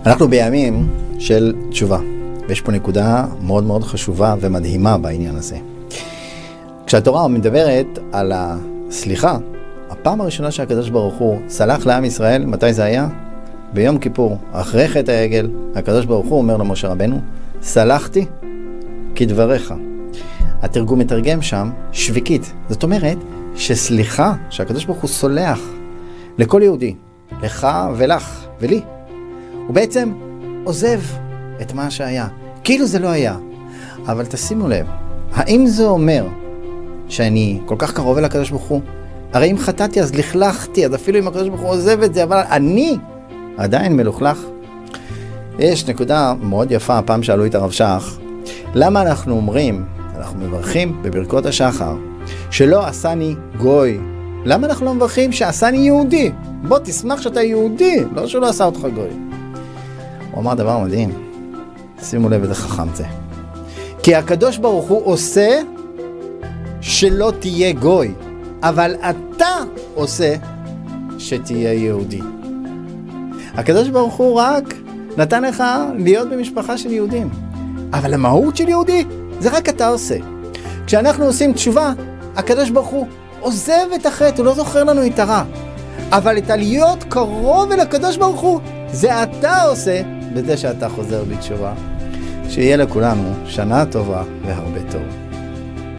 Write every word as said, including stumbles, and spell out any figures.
אנחנו בימים של תשובה, ויש פה נקודה מאוד מאוד חשובה ומדהימה בעניין הזה. כשהתורה מדברת על הסליחה, הפעם הראשונה שהקדוש ברוך הוא סלח לעם ישראל, מתי זה היה? ביום כיפור, אחרי חטא העגל, הקדוש ברוך הוא אומר למשה רבנו, סלחתי כדבריך. התרגום מתרגם שם שוויקית, זאת אומרת שסליחה, שהקדוש ברוך הוא סולח לכל יהודי, לך ולך ולי, הוא בעצם עוזב את מה שהיה, כאילו זה לא היה. אבל תשימו לב, האם זה אומר שאני כל כך קרוב אל הקדוש ברוך הוא? הרי אם חטאתי אז לכלכתי, אז אפילו אם הקדוש ברוך הוא עוזב את זה, אבל אני עדיין מלוכלך. יש נקודה מאוד יפה, הפעם שאלו את הרב שך, למה אנחנו אומרים, אנחנו מברכים בברכות השחר, שלא עשני גוי? למה אנחנו לא מברכים שעשני יהודי? בוא תשמח שאתה יהודי, לא שלא עשה אותך גוי. הוא אמר דבר מדהים, שימו לב איזה חכם זה. כי הקדוש ברוך הוא עושה שלא תהיה גוי, אבל אתה עושה שתהיה יהודי. הקדוש ברוך הוא רק נתן לך להיות במשפחה של יהודים, אבל המהות של יהודי זה רק אתה עושה. כשאנחנו עושים תשובה, הקדוש ברוך הוא עוזב את החטא, הוא לא זוכר לנו את הרע, אבל את להיות קרוב אל הקדוש ברוך הוא זה אתה עושה בזה שאתה חוזר בתשובה. שיהיה לכולנו שנה טובה והרבה טוב.